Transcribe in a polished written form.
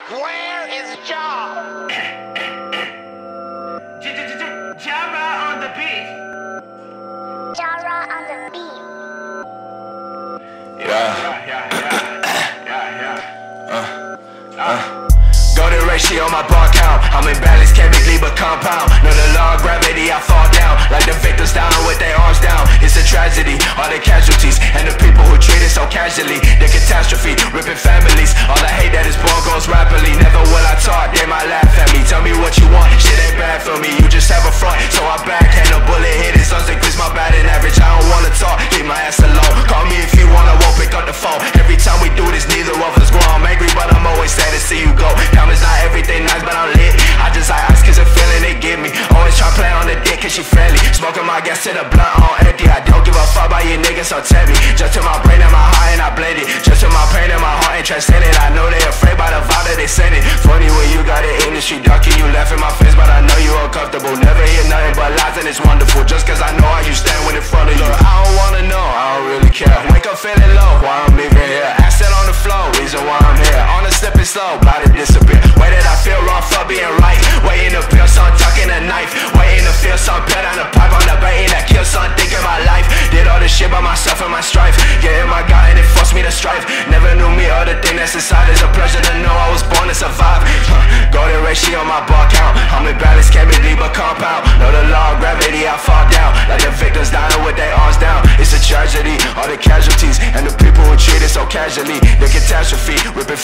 Where is Ja? Jara on the beat. Jara on the beat. Golden ratio on my bar count. I'm in balance chemically but compound. Know the law of gravity, I fall down like the victims down with their arms down. It's a tragedy, all the casualties and the people who treat it so casually. The catastrophe, ripping families. All the hate that is born goes rapidly. Never will I talk, they might laugh at me. Tell me what you want, shit ain't bad for me. You just have a front, so I backhand a bullet hit it. Sons increase my batting average. I don't wanna talk, leave my ass alone. Call me if you want, I won't pick up the phone. Every time we do this, neither of us grow. I'm angry, but I'm always sad to see you go. Diamonds not everything nice, but I'm lit. I just like ice cause the feeling they give me. Always try play on the dick cause she friendly. Smoking my gas to the blunt on empty. I don't give a fuck about you niggas, so tell me. Just to my brain and my heart and I blend it. Just to my pain and my heart and transcend it. I know they afraid by the vibe that they send it. Funny when you got an industry ducky. You laugh in my face, but I know you uncomfortable. Never hear nothing but lies and it's wonderful. Just cause I know how you stand when in front of you. I don't wanna know, I don't really care. Wake up feeling low while I'm even here. Accent on the flow, reason why I'm here. On the slip and slow, about to disappear. Way that I feel wrong for being right. Waiting to feel some tucking a knife. Waiting to feel some pet on the pipe. I'm debating that kill some thinking my life. Did all this shit by myself and my strife. Yeah, in my God and it forced me to strive. Never knew me or the thing that's inside. It's a pleasure to know I was born to survive. Golden ratio on my bar count. I'm in balance chemically but compound. Know the law of gravity, I fall down like the victims dying with their arms down. It's a tragedy, all the casualties and the people who treat it so casually. The catastrophe, ripping